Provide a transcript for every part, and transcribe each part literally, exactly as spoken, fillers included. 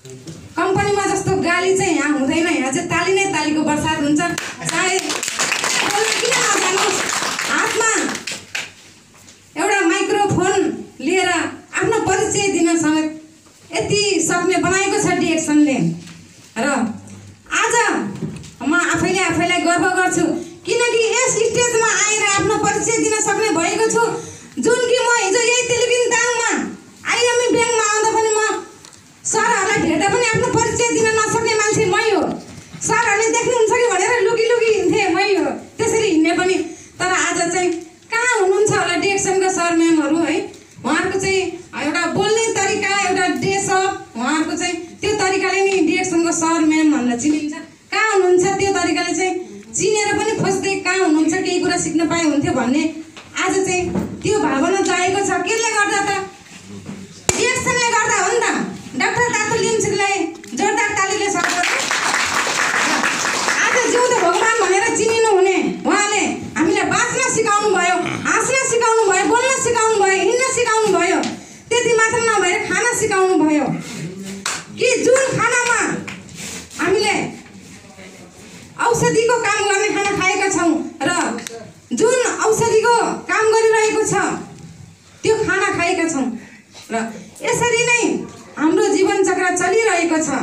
कम्पनीमा जस्तो गाली चाहिँ यहाँ हुँदैन। यहाँ चाहिँ ताली नै तालीको बर्सात हुन्छ। चाहे किन नजानुहोस्, हातमा एउटा माइक्रोफोन लिएर आफ्नो परिचय दिन समेत यति सक्ने बनाएको छ डिएक्सनले। र आज म आफैले आफैलाई गर्व गर्छु किनकि यस स्टेजमा आएर आफ्नो परिचय दिन सक्ने भएको छु। जुन कि म हिजो यही टेलिभिजन दाङमा आइएमई ब्याङ्कमा आउँदा पनि म सरहरूलाई भेट्दा पनि आफ्नो परिचय दिन नसक्ने मान्छे मै हो। सरहरूले देख्नुहुन्छ कि भनेर लुकी लुकी हिँड्थेँ मै हो, त्यसरी हिँड्ने पनि। तर आज चाहिँ कहाँ हुनुहुन्छ होला डिएक्सनको सर म्यामहरू है। उहाँहरूको चाहिँ एउटा बोल्ने तरिका, एउटा ड्रेसअप, उहाँहरूको चाहिँ त्यो तरिकाले नै डिएक्सनको सर म्याम भनेर चिनिन्छ। कहाँ हुनुहुन्छ त्यो तरिकाले चाहिँ चिनेर पनि खोज्दै कहाँ हुनुहुन्छ, केही कुरा सिक्न पाए हुन्थ्यो भन्ने आज चाहिँ त्यो भावना जागेको छ। केले गर्दा त डिएक्सनले गर्दा हो नि त। डाक्टर तातो लिम्चुकलाई जोरदार तालीले स्वागत गर्छु। आज जिउँदो भगवान भनेर चिनिनु हुने उहाँले हामीलाई बाँच्न सिकाउनु भयो, हाँस्न सिकाउनु भयो, बोल्न सिकाउनु भयो, हिँड्न सिकाउनु भयो। त्यति मात्र नभएर खाना सिकाउनु भयो कि जुन खानामा हामीले औषधिको काम गर्ने खाना खाएका छौँ र जुन औषधिको काम गरिरहेको छ त्यो खाना खाएका छौँ र यसरी नै हाम्रो जीवन चक्र चलिरहेको छ।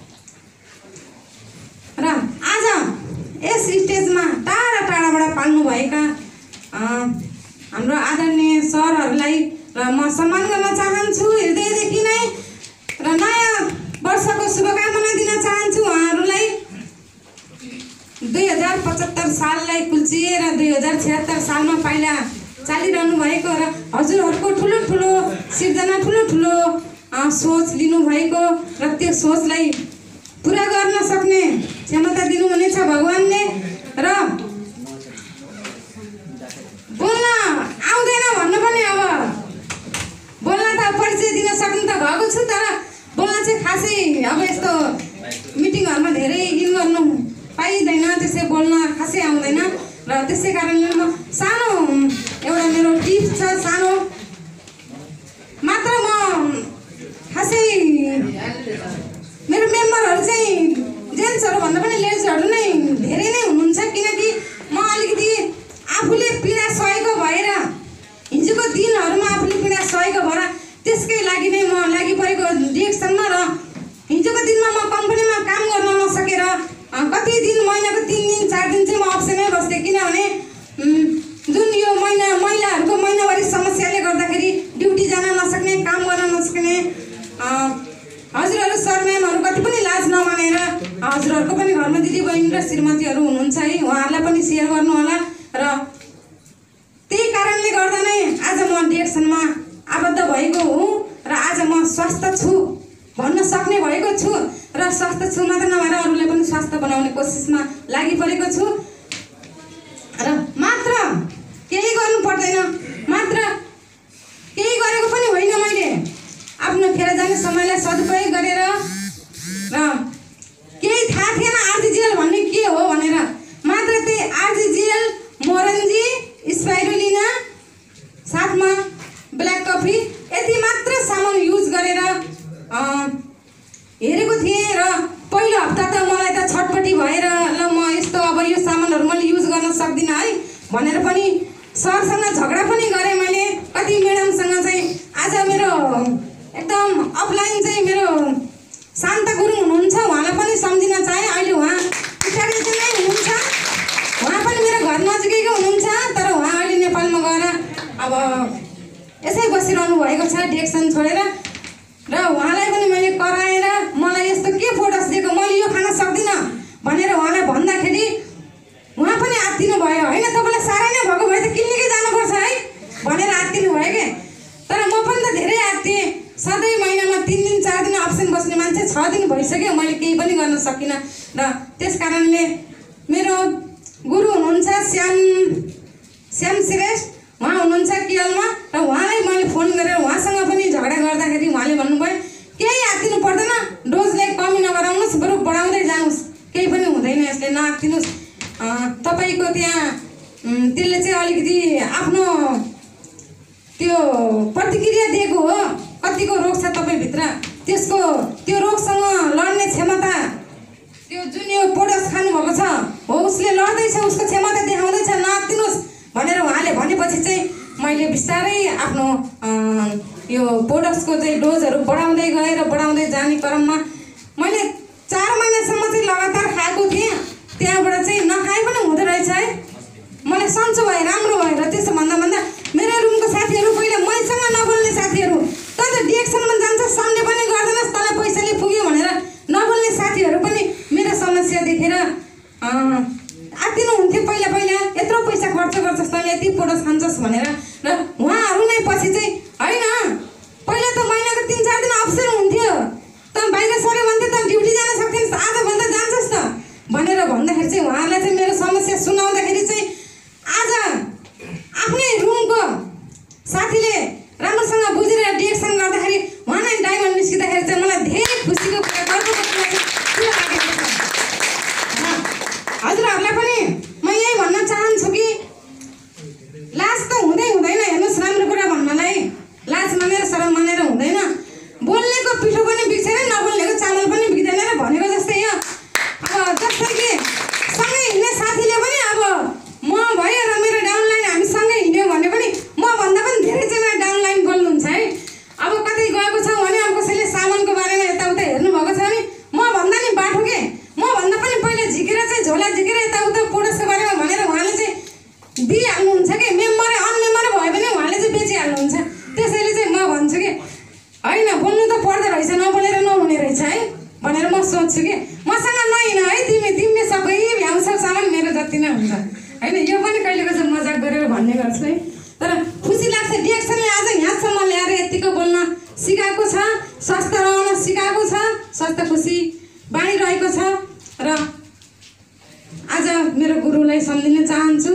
र आज यस स्टेजमा टाढा टाढाबाट पाल्नुभएका हाम्रो आदरणीय सरहरूलाई र म सम्मान गर्न चाहन्छु हृदयदेखि नै र नयाँ वर्षको शुभकामना दिन चाहन्छु उहाँहरूलाई। दुई हजार पचहत्तर साललाई कुल्चिएर दुई हजार छिहत्तर सालमा पाइला चालिरहनु भएको र हजुरहरूको ठुलो ठुलो सिर्जना, ठुलो ठुलो सोच लिनुभएको र त्यो सोचलाई पुरा गर्न सक्ने क्षमता दिनुहुनेछ भगवानले। र बोल्न आउँदैन भन्नु पनि अब बोल्न त परिचय दिन सक्नु त भएको छु, तर बोल्न चाहिँ खासै अब यस्तो मिटिङहरूमा धेरै इन गर्नु पाइँदैन, त्यसै बोल्न खासै आउँदैन। र त्यसै कारणले म सानो एउटा मेरो टिप्स छ, सानो मात्र। म खासै मेरो मेम्बरहरू चाहिँ जेन्ट्सहरू भन्दा पनि लेडिजहरू नै धेरै नै हुनुहुन्छ किनकि म अलिकति आफूले पीडा सहेको भएर हिजोको दिनहरूमा आफूले पीडा सहेको भएर त्यसकै लागि नै म लागि परेको डिएक्सनमा। र हिजोको दिनमा म कम्पनीमा काम गर्न नसकेर कति दिन, महिनाको तिन दिन चार दिन चाहिँ म अप्सनै बस्थेँ किनभने जुन यो महिना महिलाहरूको महिनावारी समस्याले गर्दाखेरि ड्युटी जान नसक्ने, काम गर्न नसक्ने हजुरहरू सर म्यामहरू कति पनि लाज नमानेर हजुरहरूको पनि घरमा दिदीबहिनी र श्रीमतीहरू हुनुहुन्छ है, उहाँहरूलाई पनि सेयर गर्नु होला। र त्यही कारणले गर्दा नै आज म डिएक्सनमा आबद्ध भएको हुँ र आज म स्वस्थ छु भन्न सक्ने भएको छु र स्वस्थ छु मात्र नभएर अरूले पनि स्वास्थ्य बनाउने कोसिसमा लागि परेको छु। र मात्र केही गर्नु पर्दैन, मात्र केही गरेको पनि होइन मैले। आफ्नो खेर जाने समयलाई सदुपयोग गरेर र केही थाहा थिएन आरजिजिएल भन्ने के हो भनेर मात्र त्यही आरजिजिएल, मोरन्जी, स्पाइरुलिना साथमा ब्ल्याक कफी यति मात्र सामान युज गरेर हेरेको थिएँ। र पहिलो हप्ता त मलाई त छटपट्टि भएर ल म यस्तो अब यो सामानहरू मैले युज गर्न सक्दिनँ है भनेर पनि सरसँग झगडा पनि गरेँ मैले। कति म्याडमसँग चाहिँ आज मेरो एकदम अफलाइन चाहिँ मेरो शान्त गुरुङ हुनुहुन्छ, उहाँलाई पनि सम्झिन चाहे। अहिले उहाँ पछाडि नै हुनुहुन्छ, उहाँ पनि मेरो घर नजिकैको हुनुहुन्छ, तर उहाँ अहिले नेपालमा गएर अब यसै बसिरहनु भएको छ डिएक्सन छोडेर। र उहाँलाई पनि मैले कराएर मलाई यस्तो के फोटोस दिएको, मैले यो खान सक्दिनँ भनेर उहाँलाई भन्दाखेरि उहाँ पनि आत्तिनु भयो। होइन तपाईँलाई साह्रै नै भएको भए त क्लिनिकै जानुपर्छ है भनेर आत्तिनु भयो कि। तर म पनि त धेरै आत्तिएँ। सधैँ महिनामा तिन दिन चार दिन अप्सन बस्ने मान्छे छ दिन भइसक्यो, मैले केही पनि गर्न सकिनँ। र त्यस कारणले मेरो गुरु हुनुहुन्छ श्याम श्याम श्रेष्ठ, उहाँ हुनुहुन्छ केएलमा र उहाँलाई मैले फोन गरेर उहाँसँग पनि झगडा गर्दाखेरि उहाँले भन्नुभयो केही आत्तिनु पर्दैन, डोजलाई कमी नगराउनुहोस्, बरु बढाउँदै जानुहोस्, केही पनि हुँदैन यसले, नआत्तिनुहोस्। तपाईँको त्यहाँ त्यसले चाहिँ अलिकति आफ्नो त्यो प्रतिक्रिया दिएको हो, कतिको रोग छ तपाईँभित्र त्यसको त्यो रोगसँग लड्ने क्षमता त्यो जुन यो पोडस खानुभएको छ हो उसले लड्दैछ, उसको क्षमता देखाउँदैछ, नआत्तिनुहोस् भनेर उहाँले भनेपछि चाहिँ मैले बिस्तारै आफ्नो यो पोडक्सको चाहिँ डोजहरू बढाउँदै गएँ र बढाउँदै जाने क्रममा मैले चार महिनासम्म चाहिँ लगातार खाएको थिएँ। त्यहाँबाट चाहिँ नखाए पनि हुँदो रहेछ है, मलाई सन्चो भयो, राम्रो भयो। र त्यसो भन्दा भन्दा मेरो रुमको साथीहरू, पहिला मैसँग नबोल्ने साथीहरू, त त डिएक्सनमा जान्छ सन्डे पनि गर्दैनस् तँलाई पैसाले पुग्यो भनेर नबोल्ने साथीहरू पनि मेरो समस्या देखेर आत्तिनु हुन्थ्यो। पहिला पहिला यत्रो पैसा खर्च गर्छस् तैँले, यति पोडस खान्छस् भनेर। र उहाँहरू नै पछि चाहिँ होइन, पहिला त महिनाको तिन चार दिन अप्सन हुन्थ्यो, त बाहिर सर्यो भने त ड्युटी जान सक्थेनस्, आजभन्दा जान्छस् त भनेर भन्दाखेरि चाहिँ उहाँहरूलाई चाहिँ मेरो समस्या सुनाउँदाखेरि चाहिँ आज आफ्नै रुमको साथीले राम्रोसँग बुझेर डिएक्सन गर्दाखेरि उहाँ नै डायमन्ड निस्किँदाखेरि चाहिँ मलाई धेरै खुसीको कुरा, गर्वको कुरा लागेको छ। हजुरहरूलाई पनि म यही भन्न चाहन्छु कि लाज त हुँदै हुँदैन। हेर्नुहोस्, राम्रो कुरा भन्नलाई लाज मानेर शरम मानेर हुँदैन। बोल्नेको पिठो पनि बिग्दैन, नबोल्नेको चामल पनि बिग्दैन र भनेको जस्तै यो अब जस्तै कि सँगै हिँड्ने साथीले पनि अब म भयो र मेरो डाउनलाइन हामी सँगै हिँड्यौँ भने पनि मभन्दा पनि धेरैजना डाउनलाइन बोल्नुहुन्छ है। अब कतै गएको छ भने अब कसैले सामानको बारेमा यताउता हेर्नुभएको छ भने मभन्दा नि बाठो के, मभन्दा पनि पहिला झिकेर चाहिँ झोला झिकेर यताउता पोडसको बारेमा भनेर उहाँले चाहिँ दिइहाल्नुहुन्छ कि मेम्बर अनमेम्बर भयो भने उहाँले चाहिँ बेचिहाल्नुहुन्छ। त्यसैले चाहिँ म भन्छु कि होइन, बोल्नु त पर्दो रहेछ, नबोलेर नहुने रहेछ है भनेर म सोच्छु कि मसँग नहिँड है तिमी, तिमीले सबै भ्याउँछौ सामान मेरो जति नै हुन्छ होइन। यो पनि कहिलेको चाहिँ मजाक गरेर भन्ने गर्छु है, तर खुसी लाग्छ। डिएक्सनले आज यहाँसम्म ल्याएर यतिको बोल्न सिकाएको छ, स्वस्थ रहन सिकाएको छ, स्वस्थ खुसी बाँडिरहेको छ। र आज मेरो गुरुलाई सम्झिन चाहन्छु,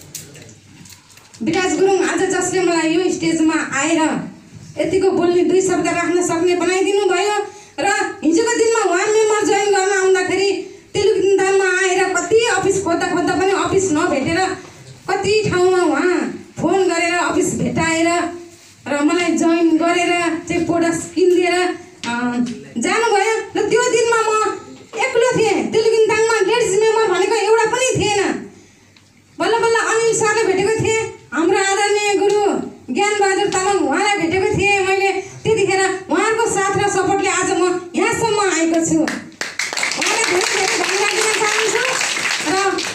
विकास गुरुङ, आज जसले मलाई यो स्टेजमा आएर यतिको बोल्ने, दुई शब्द राख्न सक्ने बनाइदिनु भयो। र हिजोको दिनमा वार्ड मेम्बर जोइन गर्न आउँदाखेरि तेलुगुदानमा आएर कति अफिस खोज्दा खोज्दा पनि अफिस नभेटेर कति ठाउँमा उहाँ फोन गरेर अफिस भेटाएर र मलाई जोइन गरेर चाहिँ पोडक्स किनिदिएर जानुभयो। र त्यो दिनमा म एक्लो थिएँ, तेलुगुदानमा लेडिज मेम्बर भनेको एउटा पनि थिएन। बल्ल बल्ल अनिल सरले भेटेको थिएँ, हाम्रो आदरणीय गुरु ज्ञानबहादुर तामाङ उहाँलाई भेटेको थिएँ मैले। त्यतिखेर उहाँहरूको साथ र सपोर्टले आज म यहाँसम्म आएको छु। उहाँलाई धेरै धेरै धन्यवाद दिन चाहन्छु। र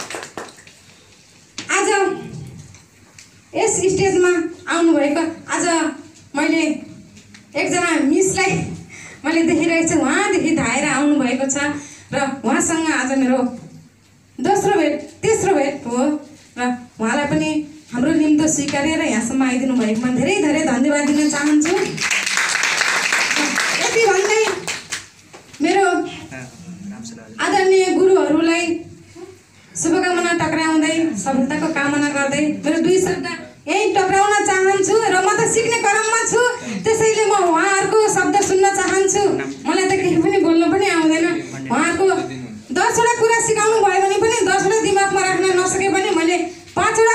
आज यस स्टेजमा आउनुभएको, आज मैले एकजना मिसलाई मैले देखिरहेको छु, उहाँदेखि धाएर आउनुभएको छ र उहाँसँग आज मेरो दोस्रो भेट तेस्रो भेट हो। र उहाँलाई पनि हाम्रो निम्तो स्वीकारेर यहाँसम्म आइदिनु भएकोमा धेरै धेरै धन्यवाद दिन चाहन्छु। यति भन्दै मेरो आदरणीय गुरुहरूलाई शुभकामना टक्राउँदै सफलताको कामना गर्दै मेरो दुई शब्द यही टक्राउन चाहन्छु। र म त सिक्ने क्रममा छु, त्यसैले म उहाँहरूको शब्द सुन्न चाहन्छु। मलाई त केही पनि बोल्न पनि आउँदैन। उहाँहरूको दसवटा कुरा सिकाउनु भयो भने पनि दसवटा दिमागमा राख्न नसके पनि मैले पाँचवटा